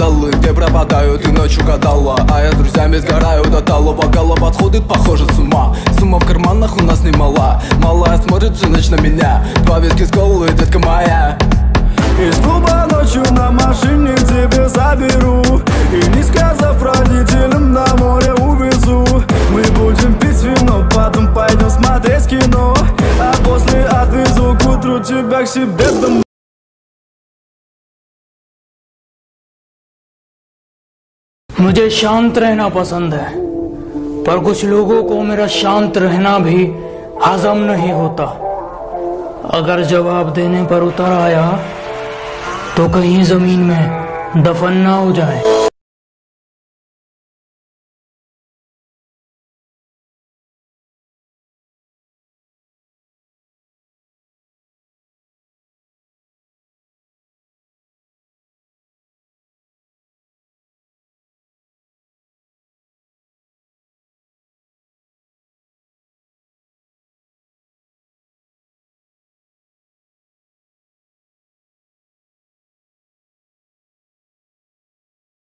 скандалы, где пропадаю, ты ночью гадала. А я с друзьями сгораю до талого. Голова подходит, похоже, с ума. Сумма в карманах у нас немала. Малая смотрит всю ночь на меня. 2 виски с колой, детка моя. Из клуба ночью на машине к тебе заберу. И не сказав родителям, на море увезу. Мы будем пить вино, потом пойдем смотреть кино. А после отвезу к утру тебя к себе домой. मुझे शांत रहना पसंद है, पर कुछ लोगों को मेरा शांत रहना भी हजम नहीं होता। अगर जवाब देने पर उतर आया तो कहीं जमीन में दफन ना हो जाए।